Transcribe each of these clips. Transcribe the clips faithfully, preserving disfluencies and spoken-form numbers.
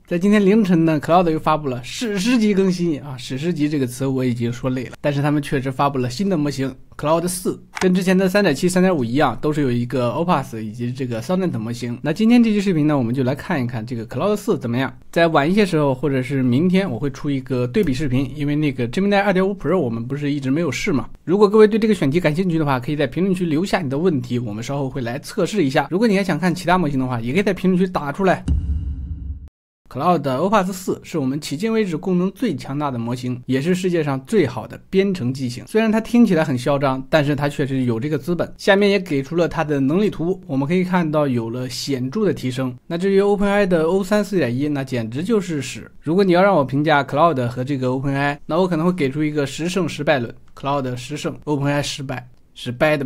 在今天凌晨呢 ，Cloud 又发布了史诗级更新啊！史诗级这个词我已经说累了，但是他们确实发布了新的模型 Cloud 四，跟之前的 三点七、三点五 一样，都是有一个 Opus 以及这个 Sonnet 模型。那今天这期视频呢，我们就来看一看这个 Cloud 四怎么样。在晚一些时候，或者是明天，我会出一个对比视频，因为那个 Gemini 二点五 Pro 我们不是一直没有试嘛。如果各位对这个选题感兴趣的话，可以在评论区留下你的问题，我们稍后会来测试一下。如果你还想看其他模型的话，也可以在评论区打出来。Cloud Opus 四是我们迄今为止功能最强大的模型，也是世界上最好的编程机型。虽然它听起来很嚣张，但是它确实有这个资本。下面也给出了它的能力图，我们可以看到有了显著的提升。那至于 OpenAI 的 O 三 四点一， 那简直就是屎。如果你要让我评价 Cloud 和这个 OpenAI， 那我可能会给出一个十胜十败论。Cloud 十胜 ，OpenAI 失败，是 bad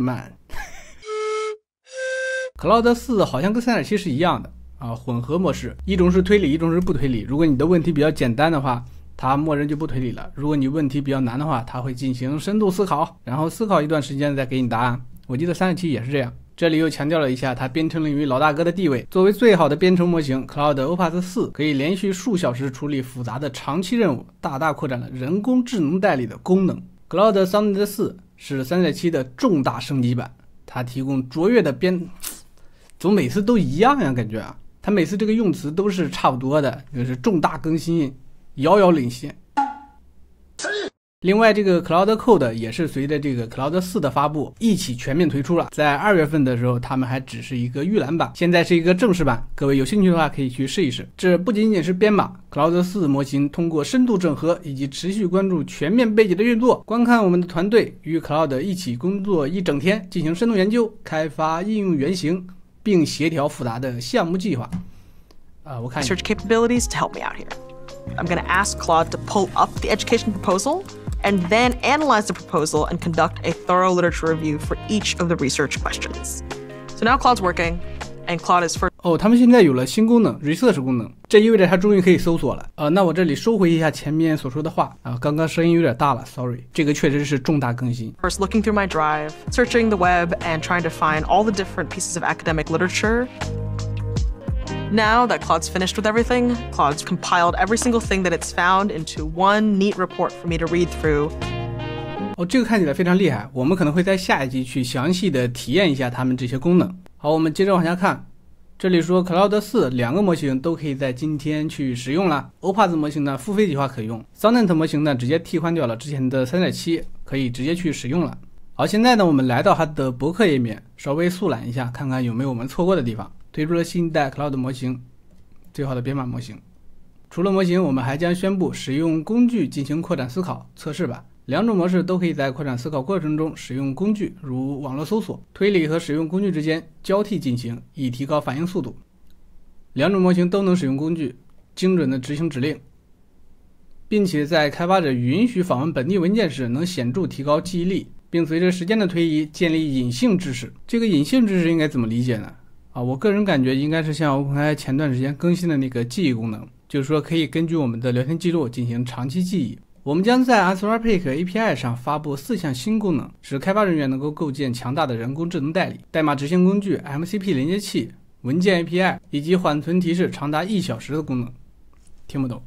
man。Cloud 四好像跟 三点七 是一样的。啊，混合模式，一种是推理，一种是不推理。如果你的问题比较简单的话，它默认就不推理了；如果你问题比较难的话，它会进行深度思考，然后思考一段时间再给你答案。我记得三十七也是这样。这里又强调了一下它编程领域老大哥的地位。作为最好的编程模型 ，Cloud Opus 四可以连续数小时处理复杂的长期任务，大大扩展了人工智能代理的功能。Cloud Sonnet 四是 三点七 的重大升级版，它提供卓越的编，怎么每次都一样呀？感觉啊。它每次这个用词都是差不多的，就是重大更新，遥遥领先。另外，这个 Cloud Code 也是随着这个 Cloud 四的发布一起全面推出了。在二月份的时候，他们还只是一个预览版，现在是一个正式版。各位有兴趣的话，可以去试一试。这不仅仅是编码 ，Cloud 四模型通过深度整合以及持续关注全面背景的运作，观看我们的团队与 Cloud 一起工作一整天，进行深度研究、开发应用原型。并协调复杂的项目计划。啊，我看 research capabilities to help me out here. I'm going to ask Claude to pull up the education proposal and then analyze the proposal and conduct a thorough literature review for each of the research questions. So now Claude's working, and Claude is first. 哦，他们现在有了新功能 ，research 功能，这意味着它终于可以搜索了。呃，那我这里收回一下前面所说的话啊，刚刚声音有点大了 ，sorry， 这个确实是重大更新。 First looking through my drive, searching the web, and trying to find all the different pieces of academic literature. Now that Claude's finished with everything, Claude's compiled every single thing that it's found into one neat report for me to read through. 哦，这个看起来非常厉害，我们可能会在下一集去详细的体验一下它们这些功能。好，我们接着往下看。这里说 Cloud 四两个模型都可以在今天去使用了。Opus 模型呢付费计划可用 ，Sonnet 模型呢直接替换掉了之前的 三点七， 可以直接去使用了。好，现在呢我们来到它的博客页面，稍微速览一下，看看有没有我们错过的地方。推出了新一代 Cloud 模型，最好的编码模型。除了模型，我们还将宣布使用工具进行扩展思考测试版。两种模式都可以在扩展思考过程中使用工具，如网络搜索、推理和使用工具之间交替进行，以提高反应速度。两种模型都能使用工具，精准的执行指令，并且在开发者允许访问本地文件时，能显著提高记忆力，并随着时间的推移建立隐性知识。这个隐性知识应该怎么理解呢？啊，我个人感觉应该是像 OpenAI 前段时间更新的那个记忆功能，就是说可以根据我们的聊天记录进行长期记忆。我们将在 Anthropic A P I 上发布四项新功能，使开发人员能够构建强大的人工智能代理、代码执行工具、M C P 连接器、文件 A P I 以及缓存提示长达一小时的功能。听不懂。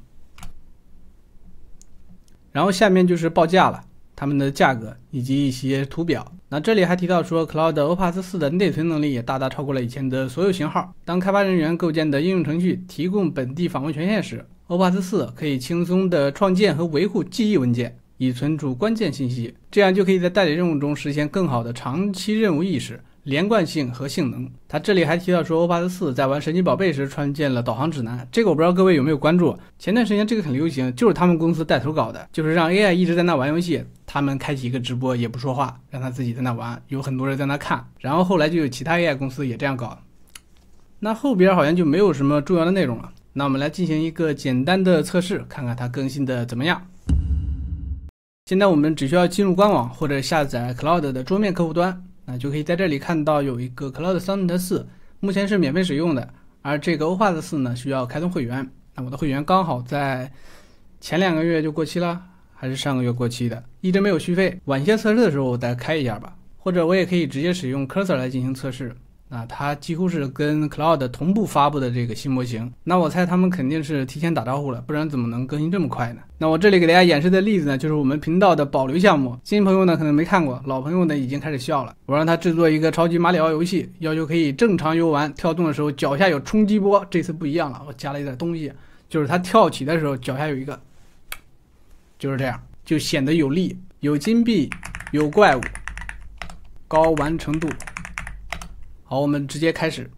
然后下面就是报价了，它们的价格以及一些图表。那这里还提到说 Cloud Opus 四的内存能力也大大超过了以前的所有型号。当开发人员构建的应用程序提供本地访问权限时， Opus 四可以轻松地创建和维护记忆文件，以存储关键信息，这样就可以在代理任务中实现更好的长期任务意识、连贯性和性能。他这里还提到说 Opus 四在玩神奇宝贝时创建了导航指南，这个我不知道各位有没有关注。前段时间这个很流行，就是他们公司带头搞的，就是让 A I 一直在那玩游戏，他们开启一个直播也不说话，让他自己在那玩，有很多人在那看，然后后来就有其他 A I 公司也这样搞。那后边好像就没有什么重要的内容了。那我们来进行一个简单的测试，看看它更新的怎么样。现在我们只需要进入官网或者下载 Cloud 的桌面客户端，那就可以在这里看到有一个 Cloud Sonnet 四，目前是免费使用的，而这个 Opus 四呢需要开通会员。那我的会员刚好在前两个月就过期了，还是上个月过期的，一直没有续费。晚些测试的时候我再开一下吧，或者我也可以直接使用 Cursor 来进行测试。 啊，它几乎是跟 Cloud 同步发布的这个新模型。那我猜他们肯定是提前打招呼了，不然怎么能更新这么快呢？那我这里给大家演示的例子呢，就是我们频道的保留项目。新朋友呢可能没看过，老朋友呢已经开始笑了。我让他制作一个超级马里奥游戏，要求可以正常游玩，跳动的时候脚下有冲击波。这次不一样了，我加了一点东西，就是他跳起的时候脚下有一个，就是这样，就显得有力，有金币，有怪物，高完成度。好，我们直接开始。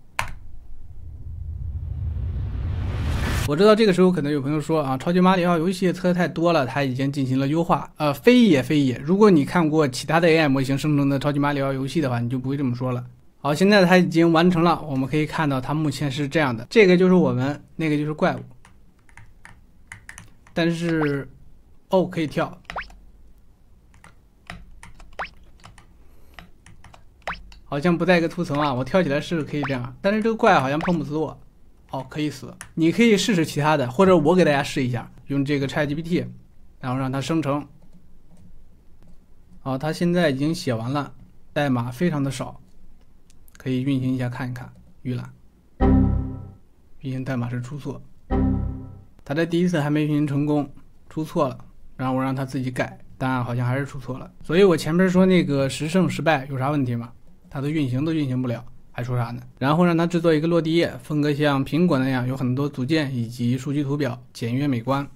我知道这个时候可能有朋友说啊，超级马里奥游戏测太多了，它已经进行了优化。呃，非也非也，如果你看过其他的 A I 模型生成的超级马里奥游戏的话，你就不会这么说了。好，现在它已经完成了，我们可以看到它目前是这样的，这个就是我们，那个就是怪物。但是，哦，可以跳。好像不在一个图层啊，我跳起来是可以这样，但是这个怪好像碰不死我。哦，可以死。你可以试试其他的，或者我给大家试一下，用这个 ChatGPT， 然后让它生成。好，它现在已经写完了，代码非常的少，可以运行一下看一看。预览，运行代码是出错，它的第一次还没运行成功，出错了，然后我让它自己改，但好像还是出错了。所以我前面说那个十胜十败有啥问题吗？它的运行都运行不了，还说啥呢？然后让它制作一个落地页，风格像苹果那样有很多组件以及数据图表，简约美观。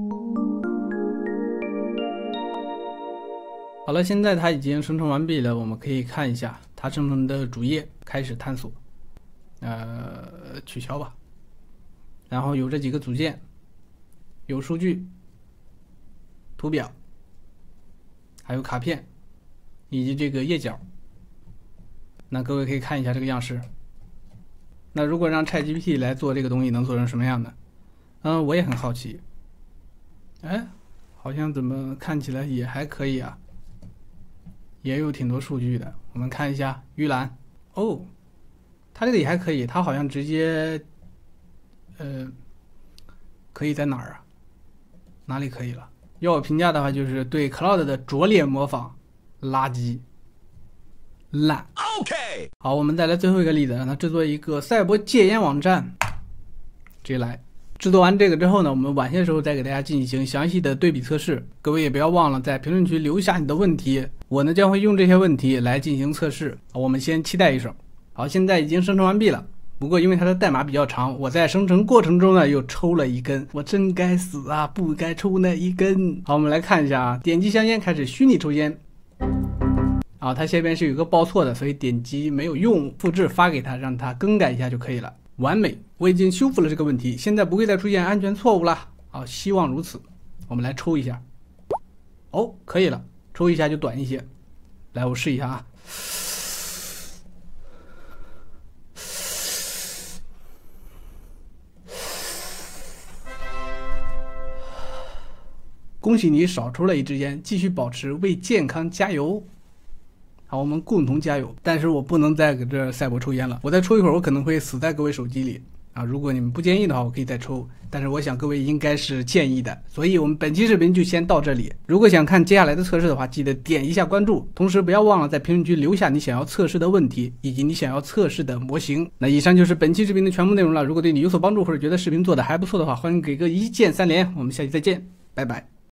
好了，现在它已经生成完毕了，我们可以看一下它生成的主页，开始探索。呃，取消吧。然后有这几个组件，有数据、图表，还有卡片，以及这个页角。那各位可以看一下这个样式。那如果让 ChatGPT 来做这个东西，能做成什么样的？嗯，我也很好奇。哎，好像怎么看起来也还可以啊，也有挺多数据的。我们看一下预览。哦，它这个也还可以，它好像直接，呃，可以在哪儿啊？哪里可以了？要我评价的话，就是对 Cloud 的拙劣模仿，垃圾。烂 OK， 好，我们再来最后一个例子，让它制作一个赛博戒烟网站。直接来制作完这个之后呢，我们晚些时候再给大家进行详细的对比测试。各位也不要忘了在评论区留下你的问题，我呢将会用这些问题来进行测试。我们先期待一手。好，现在已经生成完毕了。不过因为它的代码比较长，我在生成过程中呢又抽了一根，我真该死啊，不该抽那一根。好，我们来看一下啊，点击香烟开始虚拟抽烟。啊，它下边是有一个报错的，所以点击没有用，复制发给他，让他更改一下就可以了。完美，我已经修复了这个问题，现在不会再出现安全错误了。好，希望如此。我们来抽一下。哦，可以了，抽一下就短一些。来，我试一下啊。恭喜你少抽了一支烟，继续保持，为健康加油。好，我们共同加油。但是我不能再搁这赛博抽烟了，我再抽一会儿，我可能会死在各位手机里啊！如果你们不介意的话，我可以再抽，但是我想各位应该是建议的，所以我们本期视频就先到这里。如果想看接下来的测试的话，记得点一下关注，同时不要忘了在评论区留下你想要测试的问题以及你想要测试的模型。那以上就是本期视频的全部内容了。如果对你有所帮助或者觉得视频做的还不错的话，欢迎给个一键三连。我们下期再见，拜拜。